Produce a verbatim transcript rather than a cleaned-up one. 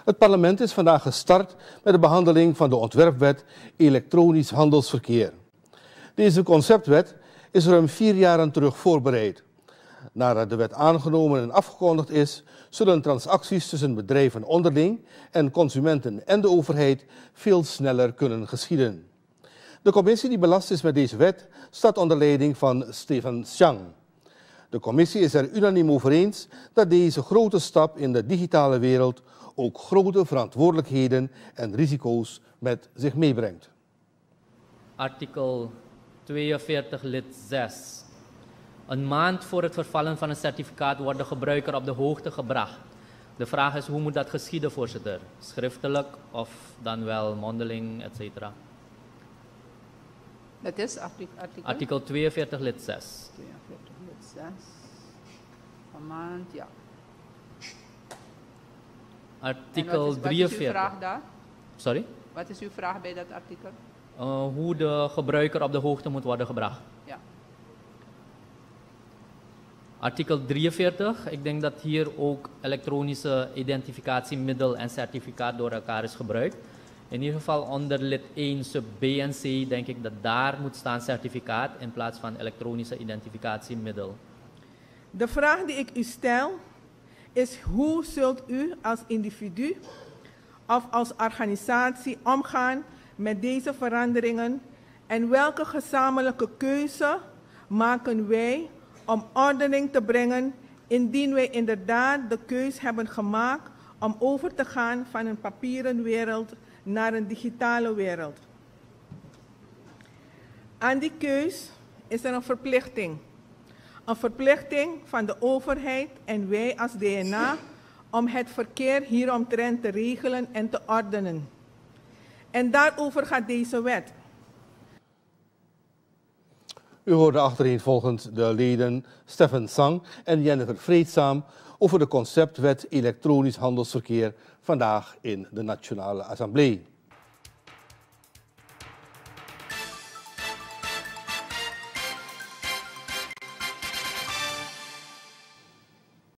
Het parlement is vandaag gestart met de behandeling van de ontwerpwet elektronisch handelsverkeer. Deze conceptwet is ruim vier jaren terug voorbereid. Nadat de wet aangenomen en afgekondigd is, zullen transacties tussen bedrijven onderling en consumenten en de overheid veel sneller kunnen geschieden. De commissie die belast is met deze wet staat onder leiding van Stephen Xiang. De commissie is er unaniem over eens dat deze grote stap in de digitale wereld ook grote verantwoordelijkheden en risico's met zich meebrengt. Artikel tweeënveertig lid zes. Een maand voor het vervallen van een certificaat wordt de gebruiker op de hoogte gebracht. De vraag is, hoe moet dat geschieden, voorzitter? Schriftelijk of dan wel mondeling, et cetera? Dat is artikel? Artikel tweeënveertig lid zes. tweeënveertig lid zes. Een maand, ja. Artikel wat is, drieënveertig. Wat is uw vraag daar? Sorry? Wat is uw vraag bij dat artikel? Uh, hoe de gebruiker op de hoogte moet worden gebracht. Ja. Artikel drieënveertig. Ik denk dat hier ook elektronische identificatiemiddel en certificaat door elkaar is gebruikt. In ieder geval onder lid één sub B en C denk ik dat daar moet staan certificaat in plaats van elektronische identificatiemiddel. De vraag die ik u stel is: hoe zult u als individu of als organisatie omgaan met deze veranderingen en welke gezamenlijke keuze maken wij om ordening te brengen indien wij inderdaad de keus hebben gemaakt om over te gaan van een papieren wereld naar een digitale wereld? Aan die keus is er een verplichting. Een verplichting van de overheid en wij als D N A om het verkeer hieromtrent te regelen en te ordenen. En daarover gaat deze wet. U hoorde achtereenvolgens de leden Stephen Xiang en Jennifer Vreedzaam over de conceptwet elektronisch handelsverkeer vandaag in de Nationale Assemblée.